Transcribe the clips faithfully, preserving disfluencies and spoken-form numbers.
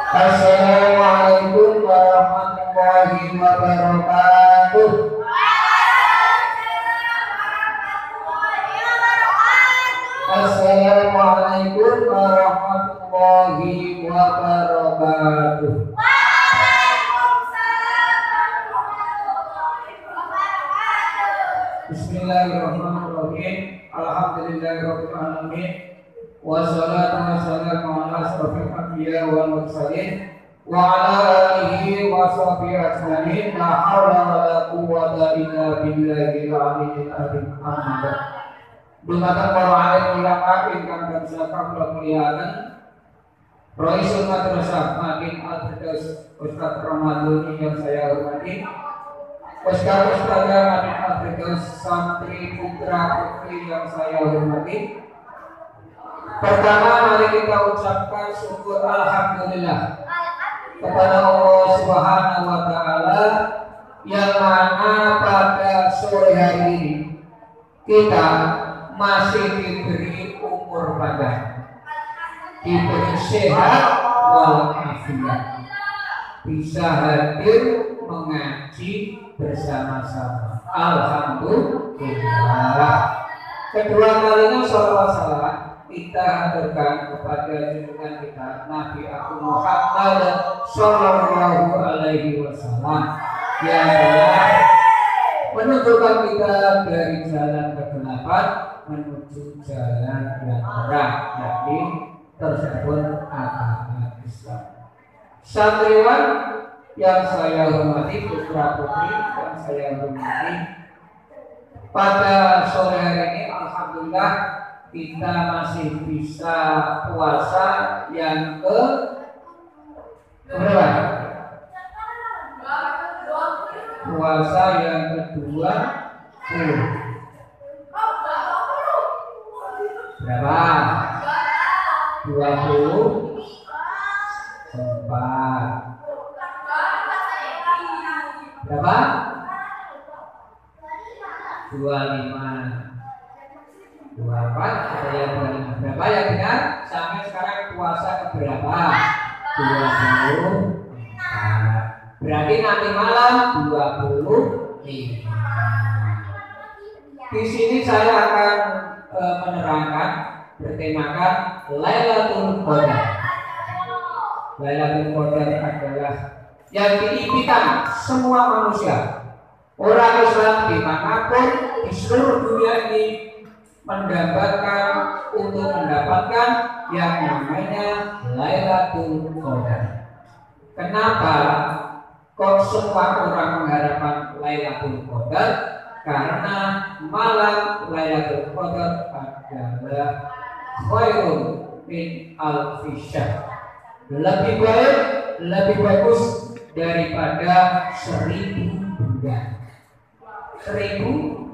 Assalamualaikum warahmatullahi wabarakatuh. Assalamualaikum warahmatullahi wabarakatuh. Bismillahirrahmanirrahim. Alhamdulillahirabbil alamin. Wassalatu wassalamu ala asyrofil anbiya wal mursalin wa ala alihi wa sahbihi ajmain. La haula wala quwwata illa billahil aliyyil azim. Amin. Dumateng para alim ulama ingkang tansah kawula mulyakaken. Raisul Madrasah Makin Al-Firdaus Ustaz Ramadhani yang saya hormati. Ustaz Ustazah Makin Al-Firdaus santri putra putri yang saya hormati. Pertama, mari kita ucapkan syukur alhamdulillah kepada Allah Subhanahu wa taala yang mana pada sore hari ini kita masih diberi umur panjang, diberi sehat walafiat, bisa hadir mengaji bersama-sama. Alhamdulillah. Kedua kalinya sholawat salam kita haturkan kepada junjungan kita Nabi Agung Muhammad Sallallahu Alaihi Wasallam yang telah menunjukkan kita dari jalan kegelapan menuju jalan yang terang, yakni tersebut agama Islam. Santriwan yang saya hormati, putra putri yang saya hormati, pada sore hari ini alhamdulillah kita masih bisa puasa yang ke berapa? Puasa yang kedua puluh. Berapa? Dua puluh empat. Berapa? Dua lima. Dua empat. Ada yang dua lima. Berapa yang benar? Sampai sekarang puasa ke berapa? Dua puluh empat. Berarti nanti malam dua puluh lima. Di sini saya akan e, menerangkan bertemakan Lailatul Qadar. Lailatul Qadar adalah yang diimpikan semua manusia, orang Islam dimanapun di seluruh dunia ini mendapatkan untuk mendapatkan yang namanya Lailatul Qadar. Kenapa kok semua orang mengharapkan Lailatul Qadar? Karena malam Lailatul Qadar adalah khairun min alfi syahr. Lebih baik, lebih bagus daripada seribu bulan. Seribu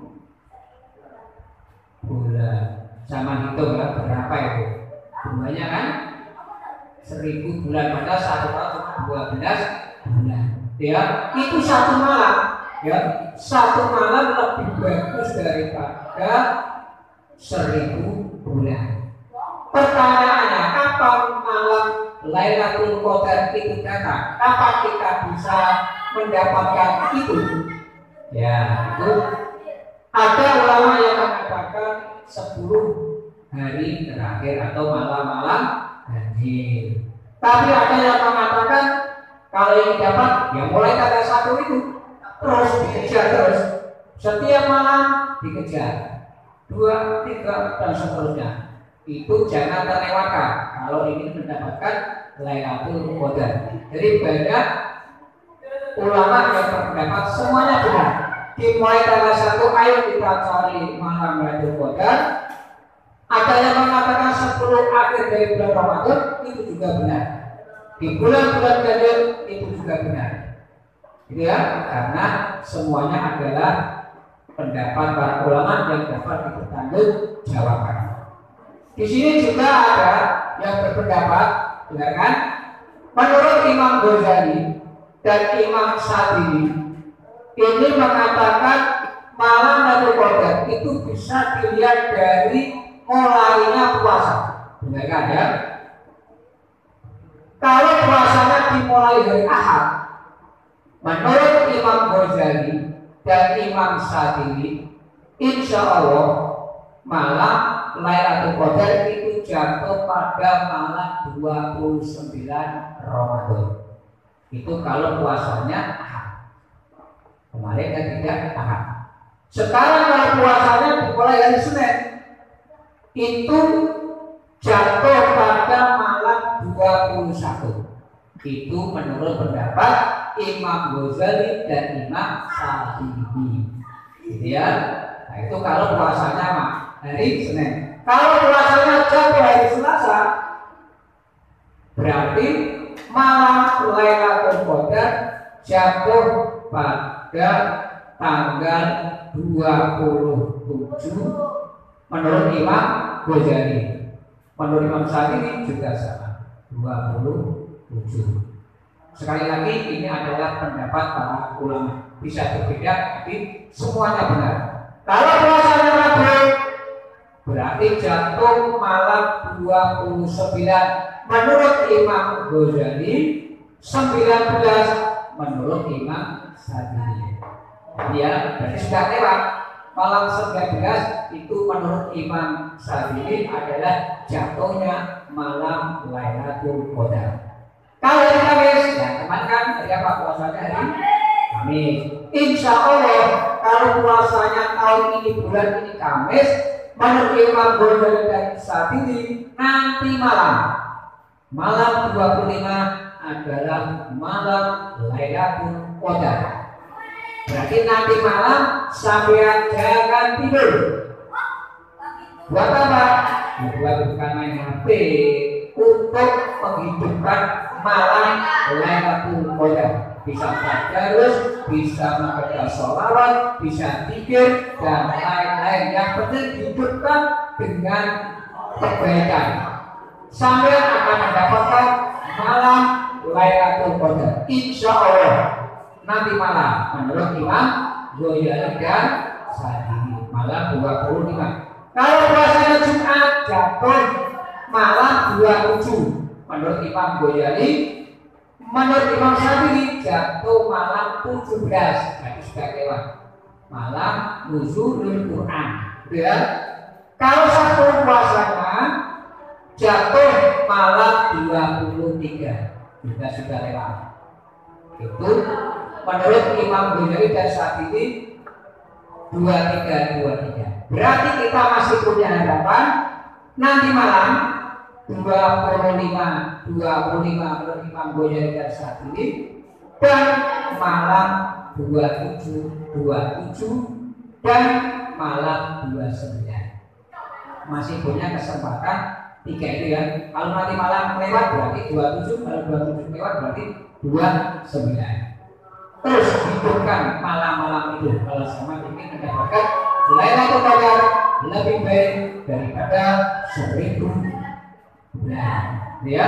bulan. Sama hitung ya, berapa itu? Bunganya kan seribu bulan, pada satu tahun cuma dua belas bulan. Ya, itu satu malam. Ya, satu malam lebih bagus daripada seribu bulan. Pertanyaannya, kapan malam Lailatul Qadar itu datang? Kapan kita bisa mendapatkan itu? Ya, itu ada ulama yang mengatakan sepuluh hari terakhir atau malam-malam ganjil. Tapi ada yang mengatakan kalau ini dapat, ya mulai tanggal satu itu terus dikejar terus, setiap malam dikejar, dua, tiga dan seterusnya. Itu jangan terlewatkan kalau ingin mendapatkan Lailatul Qadar. Jadi banyak ulama yang berpendapat semuanya benar. Dimulai tanggal satu, ayo kita cari malam Lailatul Qadar. Ada yang mengatakan sepuluh akhir dari bulan Ramadan, itu juga benar. Di bulan-bulan ganjil itu juga benar. Gitu ya, karena semuanya adalah pendapat para ulama yang dapat dipertanggungjawabkan. Di sini juga ada yang berpendapat, benar kan? Menurut Imam Ghazali dan Imam Syafi'i ini mengatakan malam Lailatul Qadar itu bisa dilihat dari mulainya puasa, benar kan ya? Kalau puasanya mulai dari Ahad, menurut Imam Ghazali dan Imam Syatibi, insya Allah malam Lailatul Qadar itu jatuh pada malam dua puluh sembilan Ramadan. Itu kalau puasanya Ahad. Kemarin kan tidak Ahad. Sekarang kalau puasanya dimulai dari Senin, itu jatuh pada malam dua puluh satu. Itu menurut pendapat Imam Ghazali dan Imam Syatibi. Gitu ya. Nah, itu kalau puasanya mah hari Senin. Kalau puasanya jatuh hari Selasa, berarti malam Lailatul Qadar jatuh pada tanggal dua puluh tujuh menurut Imam Ghazali. Menurut Imam Syatibi juga sama, dua puluh tujuh. Sekali lagi ini adalah pendapat para ulama, bisa berbeda tapi semuanya benar. Kalau puasanya Rabu berarti jatuh malam dua puluh sembilan menurut Imam Ghazali, sembilan belas menurut Imam Syatibi. Ya, berarti sudah lewat. Malam sembilan belas itu menurut Imam Syatibi adalah jatuhnya malam Lailatul Qadar. Kalau hari Kamis, ya teman kan hari apa puasanya hari Kamis. Insya Allah kalau puasanya tahun ini bulan ini Kamis, menurut Imam Ghazali dan Syatibi nanti malam malam dua puluh lima adalah malam Lailatul Qadar. Berarti nanti malam sampai jangan tidur. Buat apa? Buat bukan main H P, untuk menghidupkan malam Lailatul Qadar. Bisa tadarus, bisa membaca sholawat, bisa zikir dan lain-lain. Yang penting hidupkan dengan kebaikan. Sampai akan mendapatkan malam Lailatul Qadar. Insya Allah nanti malam menurut Imam Ghazali dan Syatibi malam dua puluh lima. Kalau puasanya Jumat jatuh malam dua puluh tujuh menurut Imam Ghazali, menurut Imam Syatibi jatuh malam tujuh belas. Nah, itu sudah lewat malam nuzulul Quran. Ya. Kalau satu puasanya jatuh malam dua puluh tiga, juga sudah lewat. Itu menurut Imam Ghazali dan Syatibi dua puluh tiga dua puluh tiga. Berarti kita masih punya harapan nanti malam dua puluh lima dua puluh lima menurut Imam Ghazali dan Syatibi dan malam dua puluh tujuh dua puluh tujuh dan malam dua puluh sembilan. Masih punya kesempatan tiga itu ya. Kalau nanti malam lewat berarti dua puluh tujuh, kalau dua puluh tujuh lewat berarti dua puluh sembilan. Terus hidupkan malam-malam itu kalau sama ingin mendapatkan Lailatul Qadar lebih baik daripada seribu bulan. Ya,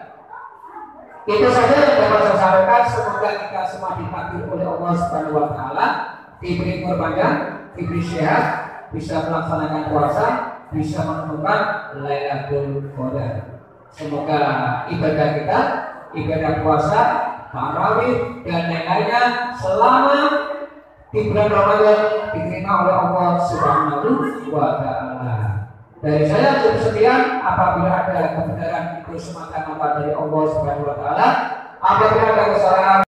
itu saja yang dapat saya sampaikan. Semoga kita semua ditakdir oleh Allah Subhanahu Wa Taala, diberi umur panjang, diberi sehat, bisa melaksanakan puasa, bisa menemukan Lailatul Qadar. Semoga ibadah kita, ibadah puasa, tarawih dan lain-lainnya selama di bulan Ramadan diterima oleh Allah Subhanahu Wa Taala. Dari saya cukup sekian. Apabila ada kebenaran itu semata-mata dari Allah Subhanahu Wa Taala. Apabila ada kesalahan